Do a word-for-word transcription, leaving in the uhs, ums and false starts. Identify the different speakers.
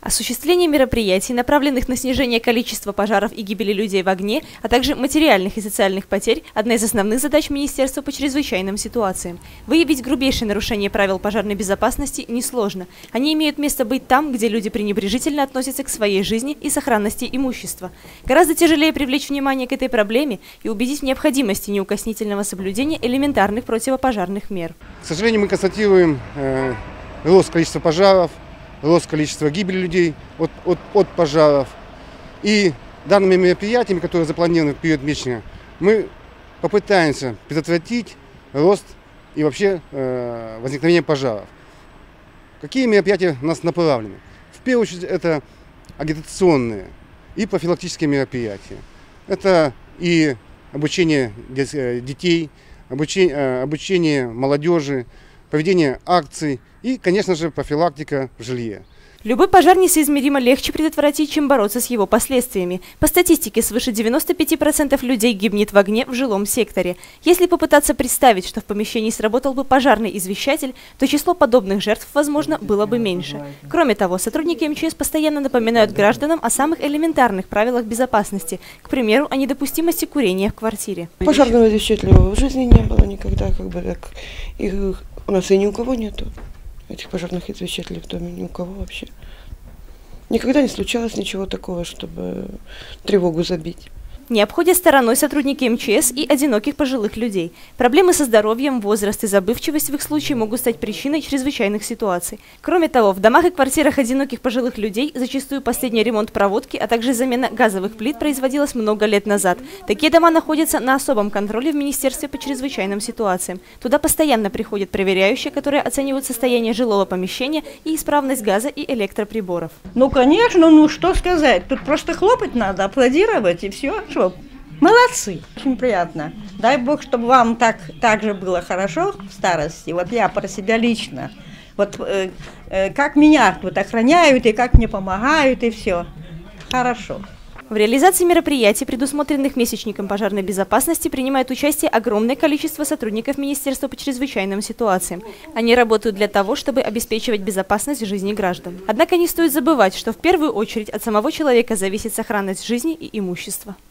Speaker 1: Осуществление мероприятий, направленных на снижение количества пожаров и гибели людей в огне, а также материальных и социальных потерь – одна из основных задач Министерства по чрезвычайным ситуациям. Выявить грубейшее нарушение правил пожарной безопасности несложно. Они имеют место быть там, где люди пренебрежительно относятся к своей жизни и сохранности имущества. Гораздо тяжелее привлечь внимание к этой проблеме и убедить в необходимости неукоснительного соблюдения элементарных противопожарных мер.
Speaker 2: К сожалению, мы констатируем э, рост количества пожаров, рост количества гибели людей от, от, от пожаров. И данными мероприятиями, которые запланированы в период месячного, мы попытаемся предотвратить рост и вообще э, возникновение пожаров. Какие мероприятия у нас направлены? В первую очередь это агитационные и профилактические мероприятия. Это и обучение детей, обучение, обучение молодежи, проведение акций и, конечно же, профилактика в жилье.
Speaker 1: Любой пожар несоизмеримо легче предотвратить, чем бороться с его последствиями. По статистике, свыше девяноста пяти процентов людей гибнет в огне в жилом секторе. Если попытаться представить, что в помещении сработал бы пожарный извещатель, то число подобных жертв, возможно, было бы меньше. Кроме того, сотрудники эм че эс постоянно напоминают гражданам о самых элементарных правилах безопасности, к примеру, о недопустимости курения в квартире.
Speaker 3: Пожарного извещателя в жизни не было никогда, как бы так. И у нас и ни у кого нету этих пожарных извещателей в доме, ни у кого вообще. Никогда не случалось ничего такого, чтобы тревогу забить.
Speaker 1: Не обходят стороной сотрудники эм че эс и одиноких пожилых людей. Проблемы со здоровьем, возраст и забывчивость в их случае могут стать причиной чрезвычайных ситуаций. Кроме того, в домах и квартирах одиноких пожилых людей зачастую последний ремонт проводки, а также замена газовых плит производилась много лет назад. Такие дома находятся на особом контроле в Министерстве по чрезвычайным ситуациям. Туда постоянно приходят проверяющие, которые оценивают состояние жилого помещения и исправность газа и электроприборов.
Speaker 4: Ну, конечно, ну что сказать, тут просто хлопать надо, аплодировать и все. Молодцы, очень приятно. Дай Бог, чтобы вам так, так же было хорошо в старости. Вот я про себя лично. Вот э, э, как меня вот охраняют и как мне помогают и все. Хорошо.
Speaker 1: В реализации мероприятий, предусмотренных месячником пожарной безопасности, принимает участие огромное количество сотрудников Министерства по чрезвычайным ситуациям. Они работают для того, чтобы обеспечивать безопасность жизни граждан. Однако не стоит забывать, что в первую очередь от самого человека зависит сохранность жизни и имущества.